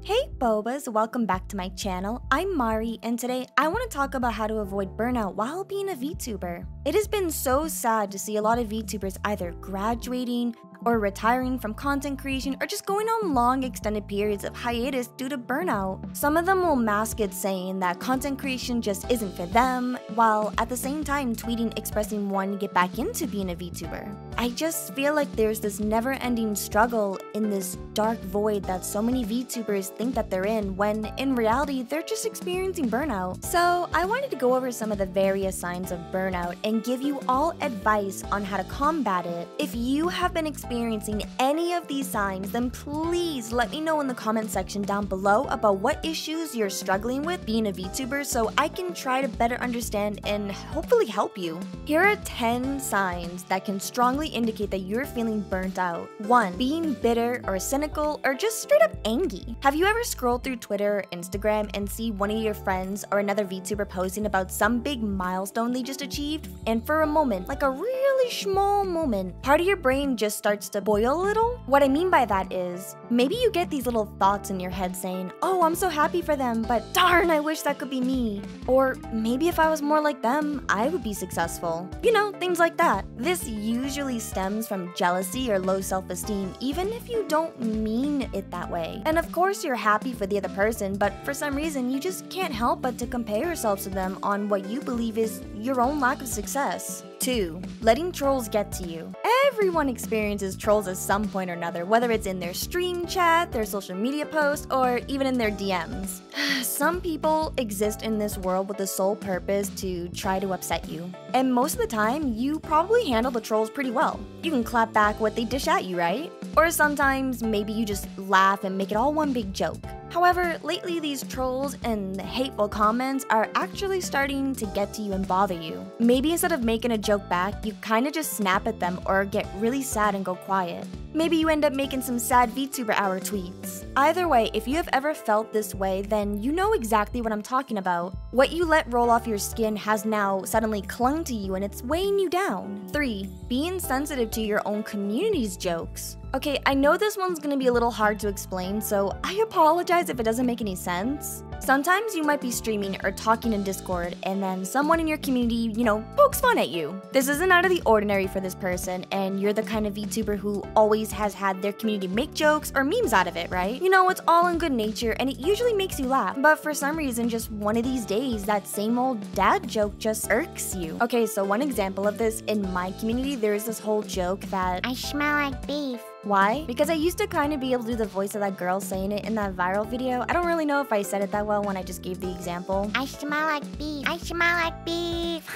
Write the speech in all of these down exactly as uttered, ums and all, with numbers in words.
Hey Bobas, welcome back to my channel. I'm Mari, and today I want to talk about how to avoid burnout while being a VTuber. It has been so sad to see a lot of VTubers either graduating or retiring from content creation or just going on long extended periods of hiatus due to burnout. Some of them will mask it saying that content creation just isn't for them, while at the same time tweeting expressing wanting to get back into being a VTuber. I just feel like there's this never-ending struggle in this dark void that so many VTubers think that they're in, when in reality they're just experiencing burnout. So I wanted to go over some of the various signs of burnout and give you all advice on how to combat it. If you have been experiencing any of these signs, then please let me know in the comment section down below about what issues you're struggling with being a VTuber so I can try to better understand and hopefully help you. Here are ten signs that can strongly indicate that you're feeling burnt out. one. Being bitter or cynical or just straight up angry. Have you ever scrolled through Twitter or Instagram and see one of your friends or another VTuber posting about some big milestone they just achieved, and for a moment, like a really small moment, part of your brain just starts to boil a little? What I mean by that is, maybe you get these little thoughts in your head saying, oh, I'm so happy for them, but darn, I wish that could be me. Or maybe if I was more like them, I would be successful. You know, things like that. This usually stems from jealousy or low self-esteem, even if you don't mean it that way. And of course you're happy for the other person, but for some reason you just can't help but to compare yourself to them on what you believe is your own lack of success. two. Letting trolls get to you. Everyone experiences trolls at some point or another, whether it's in their stream chat, their social media posts, or even in their D Ms. Some people exist in this world with the sole purpose to try to upset you. And most of the time, you probably handle the trolls pretty well. You can clap back what they dish at you, right? Or sometimes maybe you just laugh and make it all one big joke. However, lately these trolls and hateful comments are actually starting to get to you and bother you. Maybe instead of making a joke back, you kinda just snap at them or get really sad and go quiet. Maybe you end up making some sad VTuber hour tweets. Either way, if you have ever felt this way, then you know exactly what I'm talking about. What you let roll off your skin has now suddenly clung to you and it's weighing you down. three. Being sensitive to your own community's jokes. Okay, I know this one's gonna be a little hard to explain, so I apologize if it doesn't make any sense. Sometimes you might be streaming or talking in Discord, and then someone in your community, you know, pokes fun at you. This isn't out of the ordinary for this person, and you're the kind of VTuber who always has had their community make jokes or memes out of it, right? You know, it's all in good nature, and it usually makes you laugh. But for some reason, just one of these days, that same old dad joke just irks you. Okay, so one example of this, in my community, there's this whole joke that I smell like beef. Why? Because I used to kind of be able to do the voice of that girl saying it in that viral video. I don't really know if I said it that well when I just gave the example. I smell like beef. I smell like beef.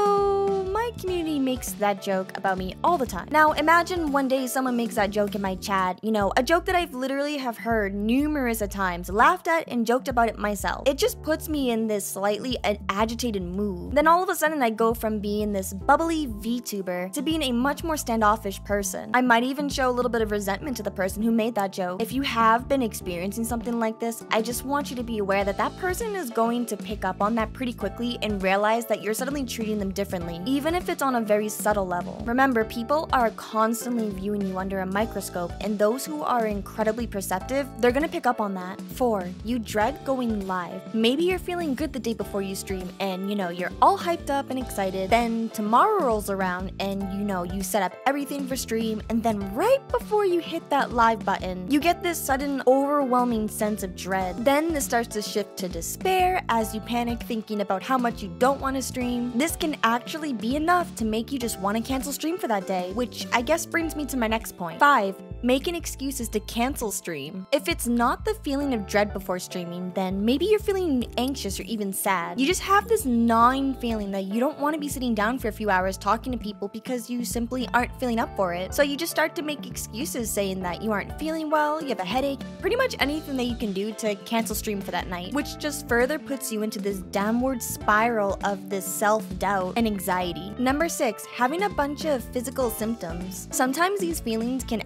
So my community makes that joke about me all the time. Now imagine one day someone makes that joke in my chat, you know, a joke that I've literally have heard numerous of times, laughed at and joked about it myself. It just puts me in this slightly agitated mood. Then all of a sudden I go from being this bubbly VTuber to being a much more standoffish person. I might even show a little bit of resentment to the person who made that joke. If you have been experiencing something like this, I just want you to be aware that that person is going to pick up on that pretty quickly and realize that you're suddenly treating them differently, even if it's on a very subtle level. Remember, people are constantly viewing you under a microscope, and those who are incredibly perceptive, they're gonna pick up on that. four. You dread going live. Maybe you're feeling good the day before you stream, and you know, you're all hyped up and excited. Then tomorrow rolls around, and you know, you set up everything for stream, and then right before Before you hit that live button, you get this sudden overwhelming sense of dread. Then this starts to shift to despair as you panic thinking about how much you don't want to stream. This can actually be enough to make you just want to cancel stream for that day, which I guess brings me to my next point. five. Making excuses to cancel stream. If it's not the feeling of dread before streaming, then maybe you're feeling anxious or even sad. You just have this gnawing feeling that you don't want to be sitting down for a few hours talking to people because you simply aren't feeling up for it. So you just start to make excuses saying that you aren't feeling well, you have a headache, pretty much anything that you can do to cancel stream for that night, which just further puts you into this downward spiral of this self-doubt and anxiety. Number six, having a bunch of physical symptoms. Sometimes these feelings can actually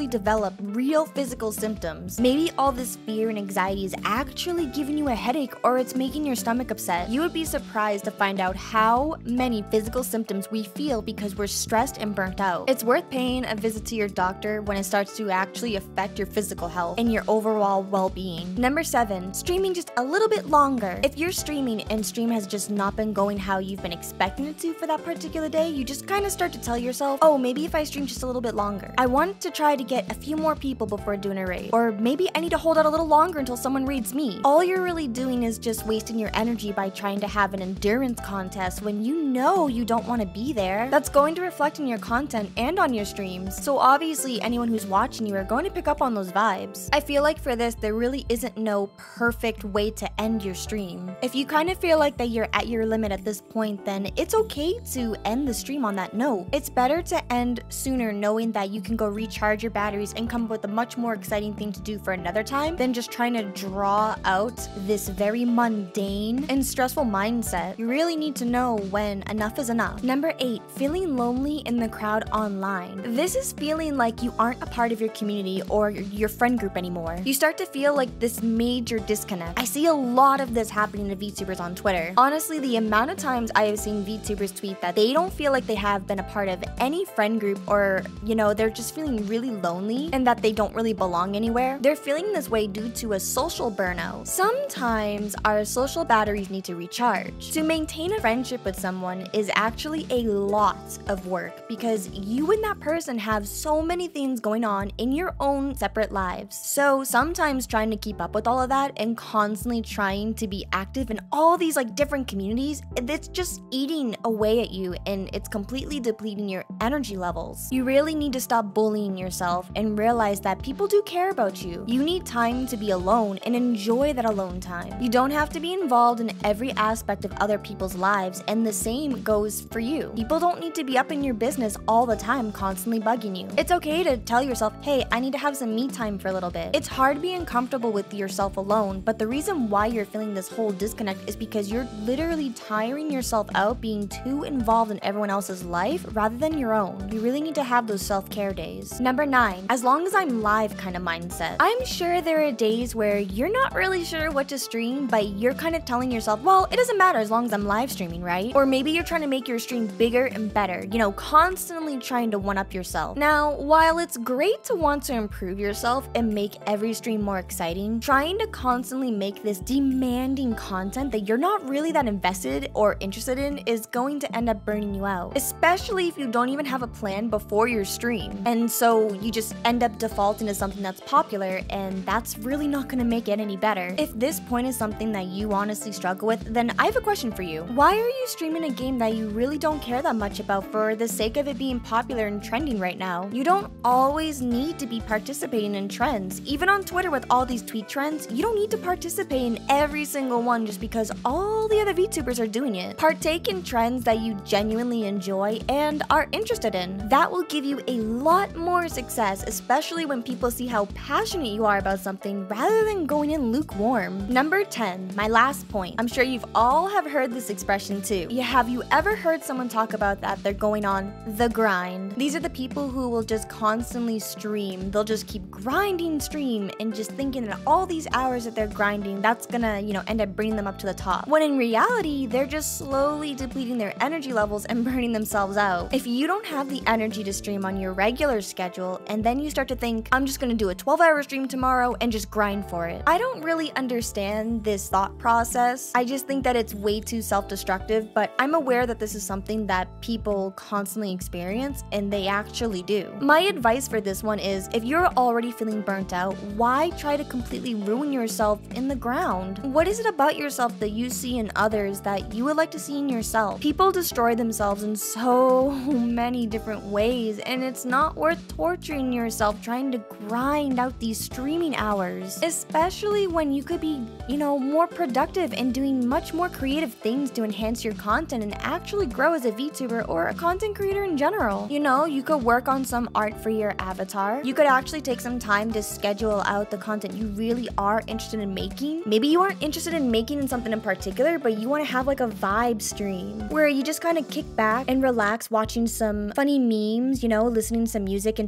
actually develop real physical symptoms. Maybe all this fear and anxiety is actually giving you a headache or it's making your stomach upset. You would be surprised to find out how many physical symptoms we feel because we're stressed and burnt out. It's worth paying a visit to your doctor when it starts to actually affect your physical health and your overall well-being. Number seven, streaming just a little bit longer. If you're streaming and stream has just not been going how you've been expecting it to for that particular day, you just kind of start to tell yourself, oh, maybe if I stream just a little bit longer. I want to try to get a few more people before doing a raid. Or maybe I need to hold out a little longer until someone raids me. All you're really doing is just wasting your energy by trying to have an endurance contest when you know you don't want to be there. That's going to reflect in your content and on your streams. So obviously anyone who's watching you are going to pick up on those vibes. I feel like for this, there really isn't no perfect way to end your stream. If you kind of feel like that you're at your limit at this point, then it's okay to end the stream on that note. It's better to end sooner knowing that you can go recharge your batteries and come up with a much more exciting thing to do for another time than just trying to draw out this very mundane and stressful mindset. You really need to know when enough is enough. Number eight, feeling lonely in the crowd online. This is feeling like you aren't a part of your community or your friend group anymore. You start to feel like this major disconnect. I see a lot of this happening to VTubers on Twitter. Honestly, the amount of times I have seen VTubers tweet that they don't feel like they have been a part of any friend group or, you know, they're just feeling really lonely and that they don't really belong anywhere. They're feeling this way due to a social burnout. Sometimes our social batteries need to recharge. To maintain a friendship with someone is actually a lot of work because you and that person have so many things going on in your own separate lives. So sometimes trying to keep up with all of that and constantly trying to be active in all these like different communities, it's just eating away at you and it's completely depleting your energy levels. You really need to stop bullying yourself and realize that people do care about you. You need time to be alone and enjoy that alone time. You don't have to be involved in every aspect of other people's lives, and the same goes for you. People don't need to be up in your business all the time constantly bugging you. It's okay to tell yourself, hey, I need to have some me time for a little bit. It's hard being comfortable with yourself alone, but the reason why you're feeling this whole disconnect is because you're literally tiring yourself out being too involved in everyone else's life rather than your own. You really need to have those self-care days. Number nine, as long as I'm live kind of mindset. I'm sure there are days where you're not really sure what to stream, but you're kind of telling yourself, well, it doesn't matter as long as I'm live streaming, right? Or maybe you're trying to make your stream bigger and better, you know, constantly trying to one-up yourself. Now, while it's great to want to improve yourself and make every stream more exciting, trying to constantly make this demanding content that you're not really that invested or interested in is going to end up burning you out, especially if you don't even have a plan before your stream. And so you just end up defaulting to something that's popular, and that's really not going to make it any better. If this point is something that you honestly struggle with, then I have a question for you. Why are you streaming a game that you really don't care that much about for the sake of it being popular and trending right now? You don't always need to be participating in trends. Even on Twitter with all these tweet trends, you don't need to participate in every single one just because all the other VTubers are doing it. Partake in trends that you genuinely enjoy and are interested in. That will give you a lot more success, especially when people see how passionate you are about something rather than going in lukewarm. Number ten, my last point. I'm sure you've all have heard this expression too. Yeah, have you ever heard someone talk about that they're going on the grind? These are the people who will just constantly stream. They'll just keep grinding stream and just thinking that all these hours that they're grinding, that's gonna, you know, end up bringing them up to the top. When in reality, they're just slowly depleting their energy levels and burning themselves out. If you don't have the energy to stream on your regular schedule and then you start to think, I'm just gonna do a twelve hour stream tomorrow and just grind for it. I don't really understand this thought process. I just think that it's way too self-destructive, but I'm aware that this is something that people constantly experience and they actually do. My advice for this one is, if you're already feeling burnt out, why try to completely ruin yourself in the ground? What is it about yourself that you see in others that you would like to see in yourself? People destroy themselves in so many different ways, and it's not worth torturing yourself trying to grind out these streaming hours, especially when you could be, you know, more productive and doing much more creative things to enhance your content and actually grow as a VTuber or a content creator in general. You know, you could work on some art for your avatar. You could actually take some time to schedule out the content you really are interested in making. Maybe you aren't interested in making something in particular, but you want to have like a vibe stream where you just kind of kick back and relax watching some funny memes, you know, listening to some music and talking to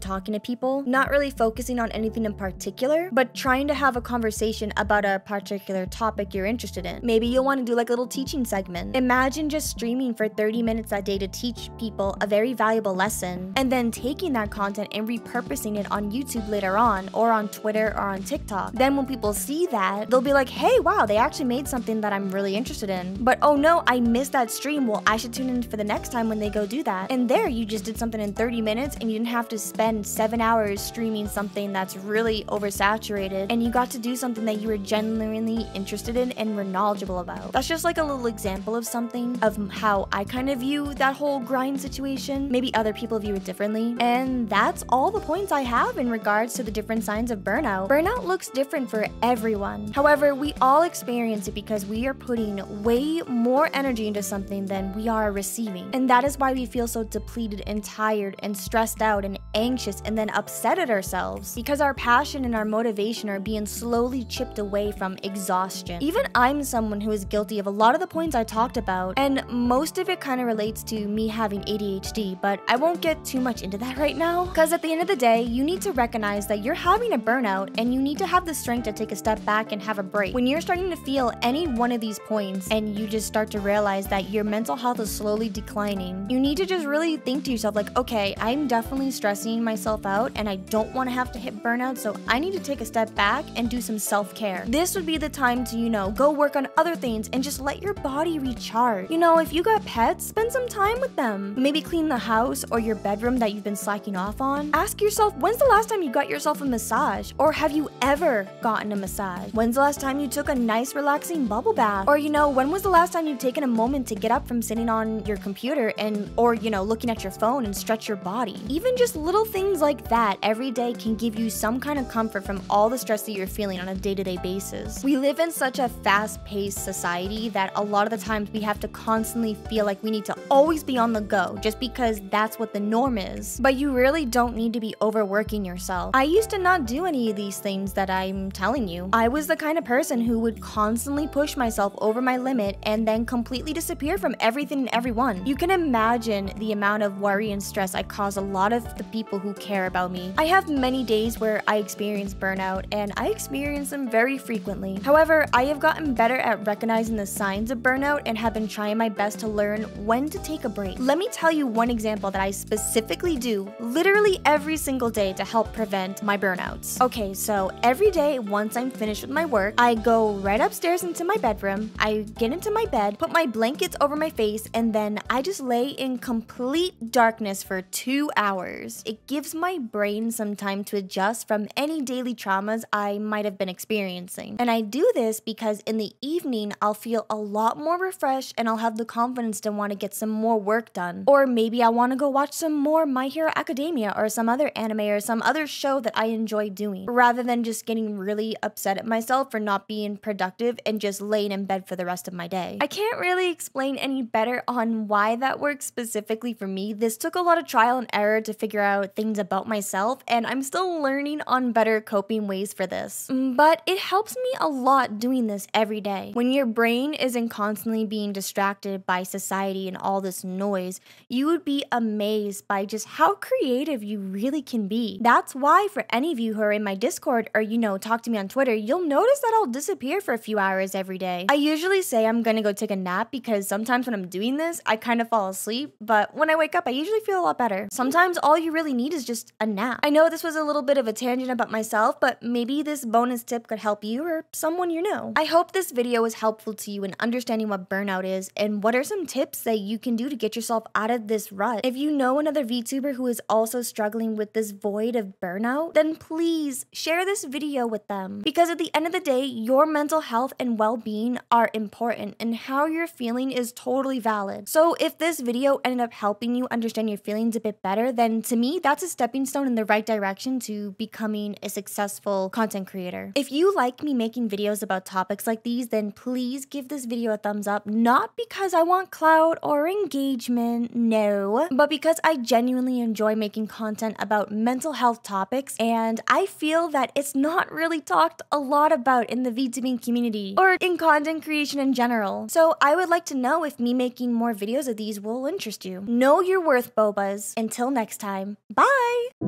people, not really focusing on anything in particular, but trying to have a conversation about a particular topic you're interested in. Maybe you'll want to do like a little teaching segment. Imagine just streaming for thirty minutes a day to teach people a very valuable lesson, and then taking that content and repurposing it on YouTube later on, or on Twitter or on TikTok. Then when people see that, they'll be like, hey, wow, they actually made something that I'm really interested in. But oh no, I missed that stream. Well, I should tune in for the next time when they go do that. And there, you just did something in thirty minutes, and you didn't have to spend seven hours streaming something that's really oversaturated, and you got to do something that you were genuinely interested in and were knowledgeable about. That's just like a little example of something, of how I kind of view that whole grind situation. Maybe other people view it differently. And that's all the points I have in regards to the different signs of burnout. Burnout looks different for everyone. However, we all experience it because we are putting way more energy into something than we are receiving. And that is why we feel so depleted and tired and stressed out and anxious and then upset at ourselves, because our passion and our motivation are being slowly chipped away from exhaustion. Even I'm someone who is guilty of a lot of the points I talked about, and most of it kind of relates to me having A D H D, but I won't get too much into that right now, because at the end of the day, you need to recognize that you're having a burnout, and you need to have the strength to take a step back and have a break. When you're starting to feel any one of these points, and you just start to realize that your mental health is slowly declining, you need to just really think to yourself like, okay, I'm definitely stressing myself out, and I don't want to have to hit burnout, so I need to take a step back and do some self-care. This would be the time to, you know, go work on other things and just let your body recharge. You know, if you got pets, spend some time with them. Maybe clean the house or your bedroom that you've been slacking off on. Ask yourself, when's the last time you got yourself a massage? Or have you ever gotten a massage? When's the last time you took a nice relaxing bubble bath? Or, you know, when was the last time you've taken a moment to get up from sitting on your computer and, or, you know, looking at your phone and stretch your body? Even just little things like that every day can give you some kind of comfort from all the stress that you're feeling on a day-to-day basis. We live in such a fast-paced society that a lot of the times we have to constantly feel like we need to always be on the go just because that's what the norm is. But you really don't need to be overworking yourself. I used to not do any of these things that I'm telling you. I was the kind of person who would constantly push myself over my limit and then completely disappear from everything and everyone. You can imagine the amount of worry and stress I cause a lot of the people who care about me. I have many days where I experience burnout, and I experience them very frequently. However, I have gotten better at recognizing the signs of burnout and have been trying my best to learn when to take a break. Let me tell you one example that I specifically do literally every single day to help prevent my burnouts. Okay, so every day once I'm finished with my work, I go right upstairs into my bedroom, I get into my bed, put my blankets over my face, and then I just lay in complete darkness for two hours. It gives my brain some time to adjust from any daily traumas I might have been experiencing. And I do this because in the evening, I'll feel a lot more refreshed and I'll have the confidence to want to get some more work done. Or maybe I want to go watch some more My Hero Academia or some other anime or some other show that I enjoy doing, rather than just getting really upset at myself for not being productive and just laying in bed for the rest of my day. I can't really explain any better on why that works specifically for me. This took a lot of trial and error to figure out things about myself, and I'm still learning on better coping ways for this. But it helps me a lot doing this every day. When your brain isn't constantly being distracted by society and all this noise, you would be amazed by just how creative you really can be. That's why for any of you who are in my Discord or, you know, talk to me on Twitter, you'll notice that I'll disappear for a few hours every day. I usually say I'm gonna go take a nap because sometimes when I'm doing this, I kind of fall asleep, but when I wake up, I usually feel a lot better. Sometimes all you really need is just a nap. I know this was a little bit of a tangent about myself, but maybe this bonus tip could help you or someone you know. I hope this video was helpful to you in understanding what burnout is and what are some tips that you can do to get yourself out of this rut. If you know another VTuber who is also struggling with this void of burnout, then please share this video with them, because at the end of the day, your mental health and well-being are important and how you're feeling is totally valid. So if this video ended up helping you understand your feelings a bit better, then to me, that's a stepping stone in the right direction to becoming a successful content creator. If you like me making videos about topics like these, then please give this video a thumbs up, not because I want clout or engagement, no, but because I genuinely enjoy making content about mental health topics, and I feel that it's not really talked a lot about in the VTubing community or in content creation in general. So I would like to know if me making more videos of these will interest you. Know your worth, Bobas. Until next time, bye!